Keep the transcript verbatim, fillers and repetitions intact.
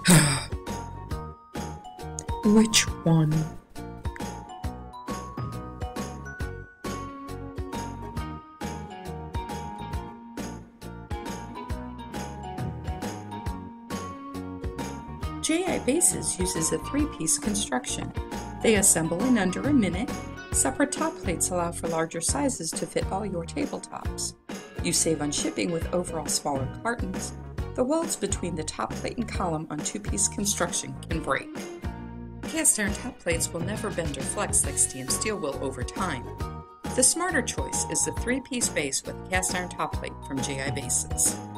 Which one? J I Bases uses a three-piece construction. They assemble in under a minute. Separate top plates allow for larger sizes to fit all your tabletops. You save on shipping with overall smaller cartons. The welds between the top plate and column on two-piece construction can break. Cast iron top plates will never bend or flex like stainless steel will over time. The smarter choice is the three-piece base with cast iron top plate from J I Bases.